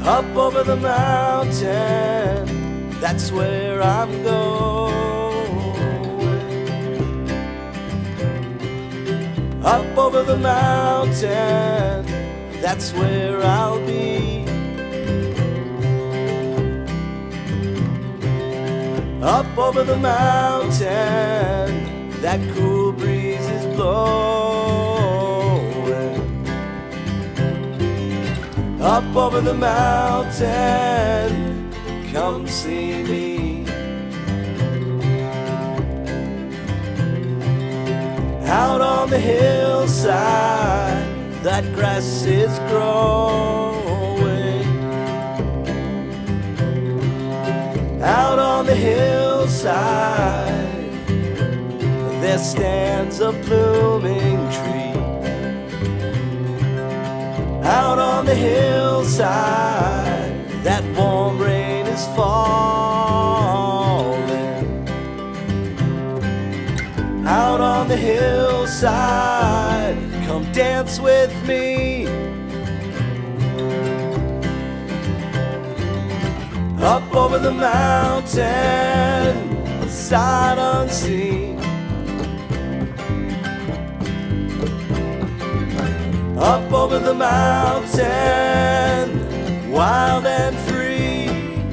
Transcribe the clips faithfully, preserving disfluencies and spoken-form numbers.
Up over the mountain, that's where I'm going. Up over the mountain, that's where I'll be. Up over the mountain, that cool breeze is blowing. Up over the mountain, come see me. Out on the hillside, that grass is growing. Out on the hillside, there stands a blooming tree. Out on the hillside, that warm rain is falling. Out on the hillside, come dance with me. Up over the mountain, sight unseen. Up over the mountain, wild and free.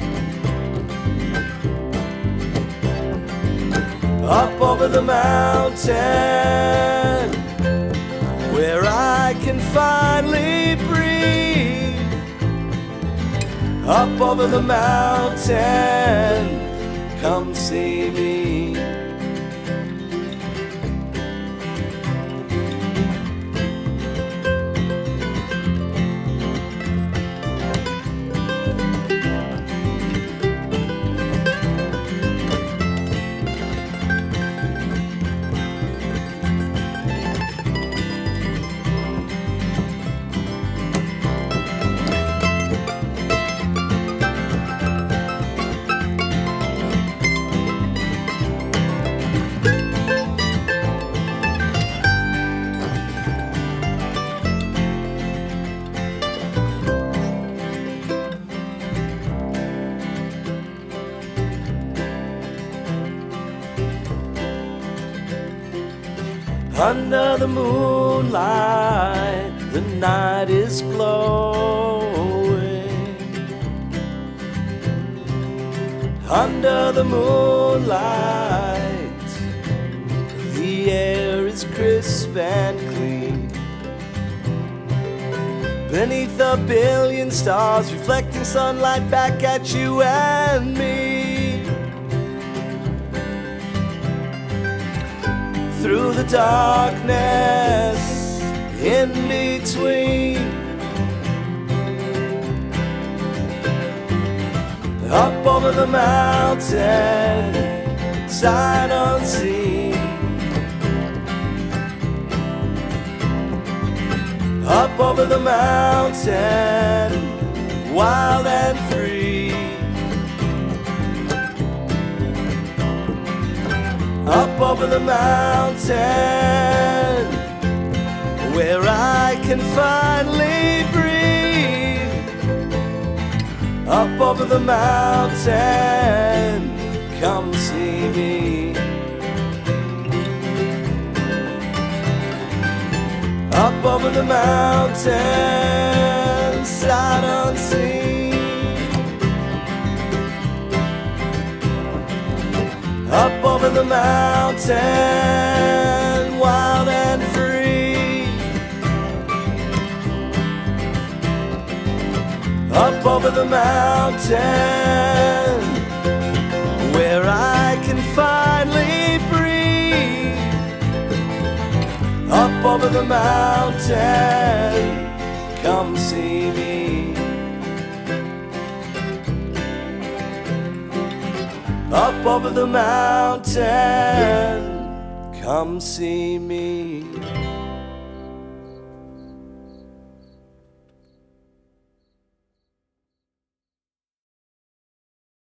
Up over the mountain, where I can finally breathe. Up over the mountain, come see me. Under the moonlight, the night is glowing. Under the moonlight, the air is crisp and clean. Beneath a billion stars, reflecting sunlight back at you and me. Through the darkness, in between. Up over the mountain, sight unseen. Up over the mountain, wild and free. Up over the mountain, where I can finally breathe. Up over the mountain, come see me. Up over the mountain, sight unseen. Up over the mountain, wild and free. Up over the mountain, where I can finally breathe. Up over the mountain, come see me. Up over the mountain, come see me.